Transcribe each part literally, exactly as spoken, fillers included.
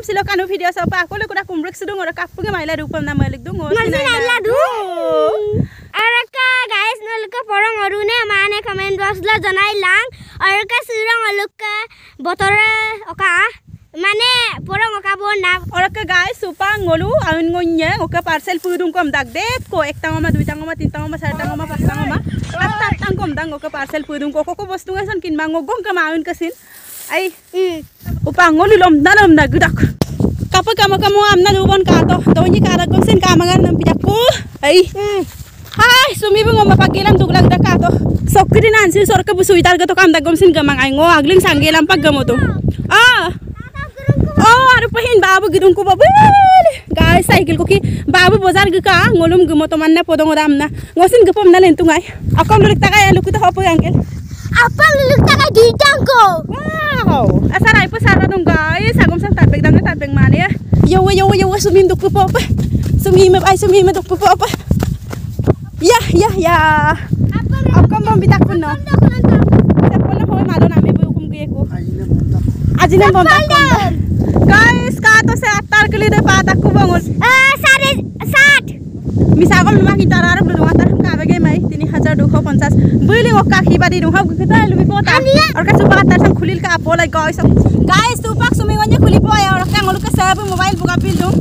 silo kanu video sa pa ako le kuda kumbrek sedung ora kapunge maila rupam na malik dung o sinala du araka guys nalka porong orune mane comment box la janai lang araka surang alukka botore oka mane porong oka bona araka guys supa ngolu aun ngonya oka parcel pudung kom dag dep ko ek tangoma dui tangoma tin tangoma sar tangoma pas tangoma tat tat tang kom dang oka parcel pudung ko ko bostu ngasan kin mango gong ka maun kasin ai upa ngolu lom dalam na gudak kapa kama kamu amna dubon ka to doni ka ragom sen ka mangar nam pijakku ai hai sumi bu ngoma pagelam duglag da ka to sokri nansi sorka bu suitar ga to kam dagom sen gamang ai ngo agling sanggelam pag gamo to ah oh aru pahin babu gidung ku babu guys cycle ko ki babu bazar ga ka ngolum gamo to manna podong ramna ngosin gapom na lentung ai akom lulik ta kaya luku to hopo angkel apa lulik ta kaya ditangko wow asara ipo sara dong guys agom sang tabek dang tabek mane ya yo yo yo sumi duk po pa sumi me ai sumi me duk po pa ya ya ya akom bom bitak kuno sepol hoy malo na me bu kum ge ko ajine bom guys ka to se atar ke liye pata ku bongol eh sare साठ misagom luma kita rar blu atar ka bege mai तीन हजार दो सौ पचास बुली ओका खिबादी नु hub kita lumi pota और का सुपा atar sang khulil ka apo lai guys guys tupak sumi wanya khuli po ya और का ngolu ka sab mobile buka pil dong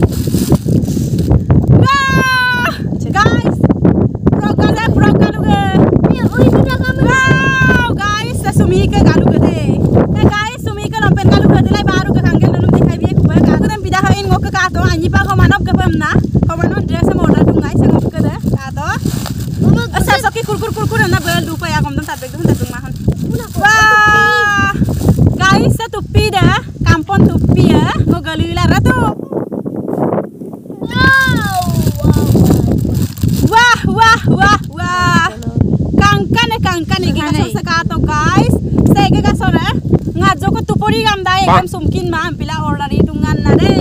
guys proka proka luge oi sudah kamu wow guys sa sumi ka galu gade eh guys sumi ka lompen galu gade lai baru ka kangel lum dikhai bi ku ba ka dan pida hain ngok ka to anyi pa ko manop ka pamna ko manon dress mo order dungai sa ngok ka da ka to asa soki kur kur kur kur na bel du pa ya kom dam tabek dum tabek mahan wah guys sa tupi da kampon tupi ya ko galila ratu wah wah wah wah kangkan kangkan iki ka sa ka to guys sege ka sore ngajo ko tupori gam dai ekam sumkin ma pila order itungan na re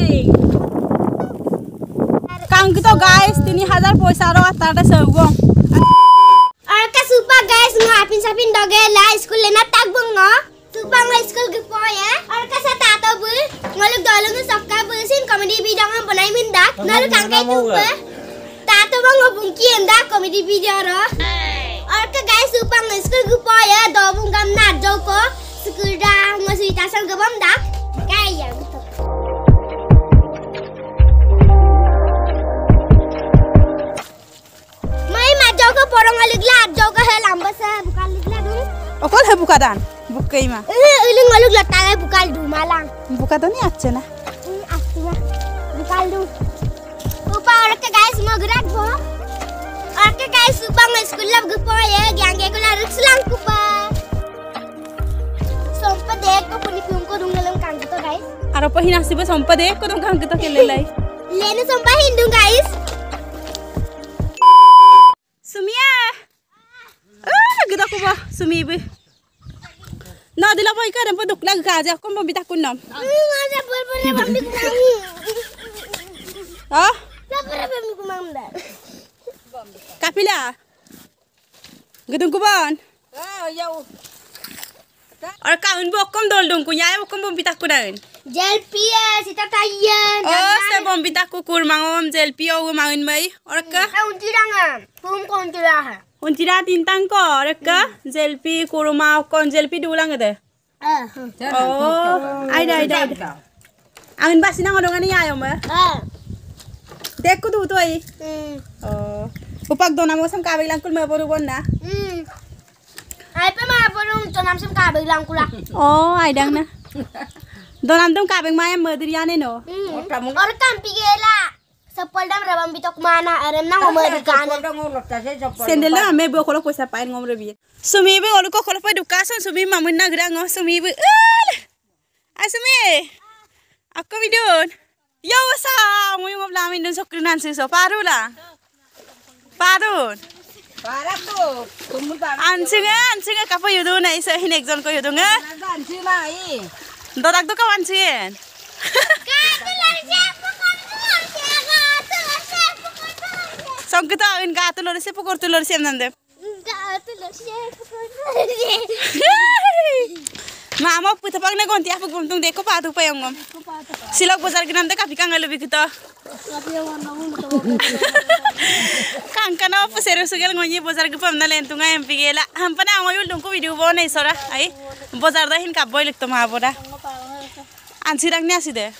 kang to guys तीन हजार पैसा रो atar sego arka supa guys ngapin sapin doge la school lena tak bungo supa ng school ge po ya arka sa tato bu ngoluk dolong sakka bu sin comedy video ng banai mindak nalu kangkai tupa tato bang ngobungki enda comedy video ro arka guys supa ng school ge po ya dobung gam na joko school da ngosui tasang gabam dak kaya gitu jauh porong aligla jauh ke lamba sa bukan ligla dulu okol he buka dan bukai ma eh iling alug latare bukal du malang buka to ni acche na acche na bukal du upa orang ke guys mau gerak bo orang ke guys upa ngai school lab gepo ya gyang ge ko la rukslang ku pa sompa dek ko puni pium ko dung ngelang kang to guys aro pa hinasibe sompa dek ko dung kang to kele lai lene sompa hindung guys Sumia ah gida ko ba sumi be na dila boy ka rempo duklag ka ja ko mbita kun nam ngada bol bol na bambi ko ha na para bambi ko mamda kapila gedung ko ban ah yau और काउन बो कम दोल डों को याय बो कम बम्बिता को दान जेलपी सीता तायन ओ से बम्बिता को कुर मांगोम जेलपी ओ मांगन मई और का उंजिरांगा तुम कौन चिरा है उंजिरा तीन तंग को और का जेलपी कुरमा कौन जेलपी दुलांग दे ओ आई दai dai angin basina ngodongan ni ayo mah dek ko tu tu ai oh upak dona mo sam kabel langkul ma boru bonna ai pe ma boru to nam sam kabel langkul oh ai dang na donam tum kabel ma em madriane no और कांपी गेला सपल दम रबम बितो कुमाना अरे ना उमर गाना sendel na me bo kolo poisa pain ngom rebi sumi be olu ko kolo pa dukasan sumi mamun na gra ngo sumi be asumi akko bidon yo sa mo yung lamin dun sokrinan si so parula parun para tu tumul ba ansinga ansinga kapo yudo na isa hin ekjon ko yudo nga ansi mai dorak do ka ansin Songkita in ka tulor si pukor tulor si amnande. Mama putar pag nagonti apa guntung deko patu pa yung ngom. Silog bazar ginam de kapi kang alubi kita. Kang kana pa seru sugal ngonyi bazar gupam na lentunga M P gela. Hampana ngoyul dungku video bo nei sora ai. Bazar da hin kaboy likto ma boda. Ansirang ni aside.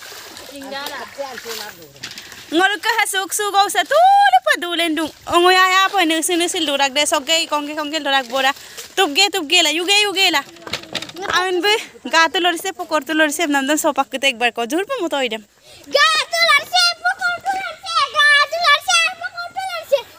Ngol ka hasuk sugaw sa tulo pa dulen dung. Ongoy aya pa nusin nusil durak de sogay kongge kongge durak boda. Tubge tubge la yuge yuge la. Amin be gato lor se pokor tu lor se namdan sopak kita ek bar ko jur pa moto idem. Gato lor se pokor tu lor se gato lor se pokor tu lor se.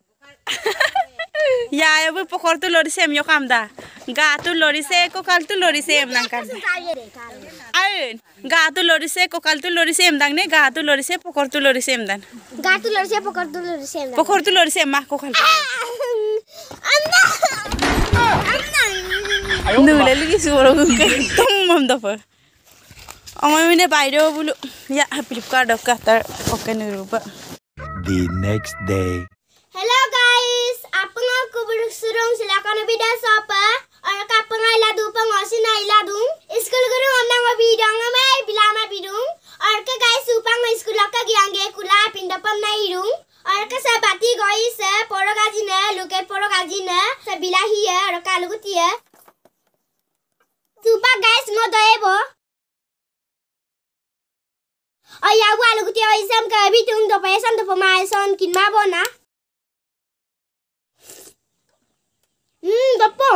Ya ya be pokor tu lor se myo kamda. Gato lor se kokal tu lor se em nang kan. Ain gato lor se kokal tu lor se em dang ne gato lor se pokor tu lor se em dan. Gato lor se pokor tu lor se. Pokor tu lor se mah kokal. Anna. Anna. Nule lagi suara gungke tung mam dapat. Omai mine bayro bulu. Ya Flipkart of katar oke nuruba. The next day. Hello guys, apa ngau kubur surung silakan video apa? Orang kapang ay ladu pang osin ay ladung. School guru amnang mabidang amay bilama bidung. Orang ka guys supang ma school ka giangge kula pindapam na irung. Orang ka sa bati guys poro gaji na luke poro gaji na sa bilahi ya orang ka luguti ya. Supa guys ngo doebo. Aya wa luguti ay sam ka bitung do pa sam do pa ma son kin ma bona. Hmm, dopo.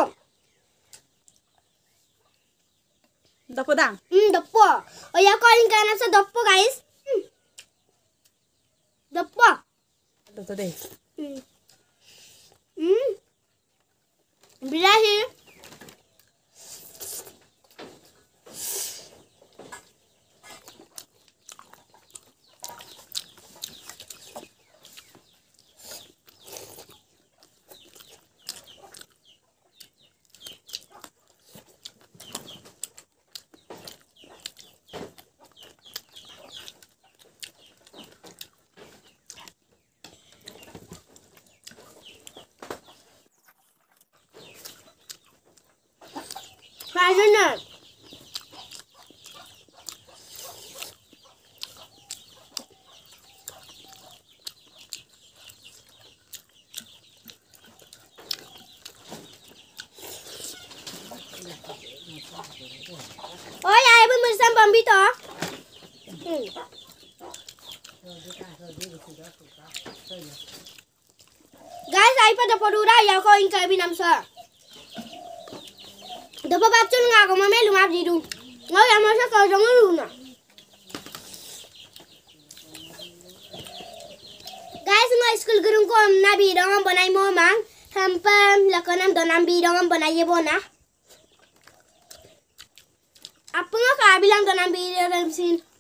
Dapat dang. Hmm, dopo. Aya calling ka na sa dopo guys. Hmm. Dopo. Dapat deh. Hmm. Hmm. Bilahi. Passionate. Oh ya, ibu mesan bombi toh. Hmm. Guys, ay pa dapat dura ya ko ingka binam sa. Dapat bacun nga ko mame lumab didu. Ngaw ya masa ka jong luna. Guys, nga school gurung ko na bidong banay mo mang. Hampam lakonam donam bidong banay bona. Apa nga ka bilang donam bidong sin